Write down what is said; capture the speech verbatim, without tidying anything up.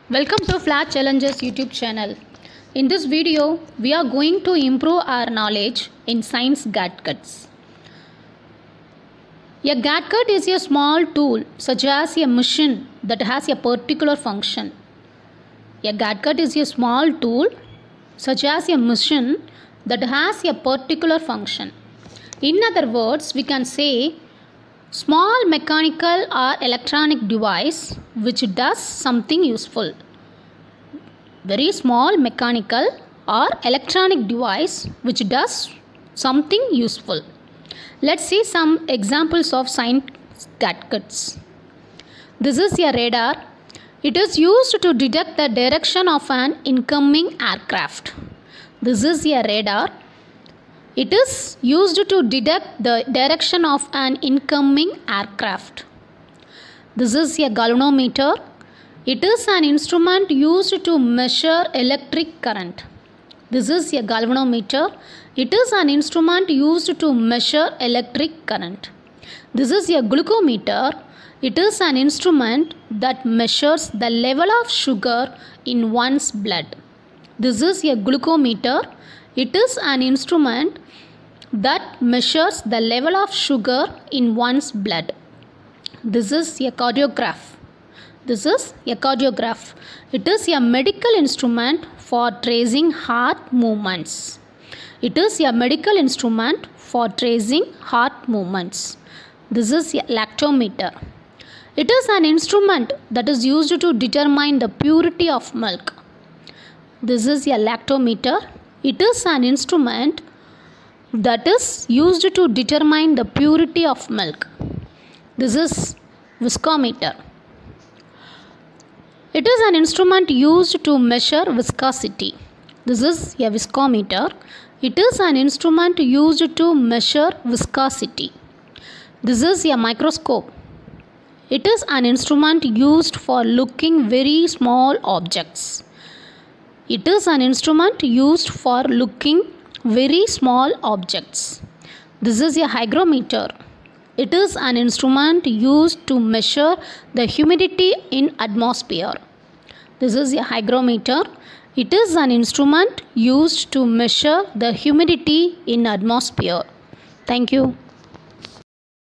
Welcome to Flat Challenges YouTube channel. In this video, we are going to improve our knowledge in science gadgets. A gadget is a small tool such as a machine that has a particular function. A gadget is a small tool such as a machine that has a particular function. In other words, we can say small mechanical or electronic device which does something useful. Very small mechanical or electronic device which does something useful. Let's see some examples of science gadgets. This is a radar. It is used to detect the direction of an incoming aircraft. This is a radar. It is used to detect the direction of an incoming aircraft. This is a galvanometer. It is an instrument used to measure electric current. This is a galvanometer. It is an instrument used to measure electric current. This is a glucometer. It is an instrument that measures the level of sugar in one's blood. This is a glucometer. It is an instrument that measures the level of sugar in one's blood. This is a cardiograph. This is a cardiograph. It is a medical instrument for tracing heart movements. It is a medical instrument for tracing heart movements. This is a lactometer. It is an instrument that is used to determine the purity of milk. This is a lactometer. It is an instrument that is used to determine the purity of milk. This is viscometer. It is an instrument used to measure viscosity. This is a viscometer. It is an instrument used to measure viscosity. This is a microscope. It is an instrument used for looking very small objects. It is an instrument used for looking very small objects. This is a hygrometer. It is an instrument used to measure the humidity in atmosphere. This is a hygrometer. It is an instrument used to measure the humidity in atmosphere. Thank you.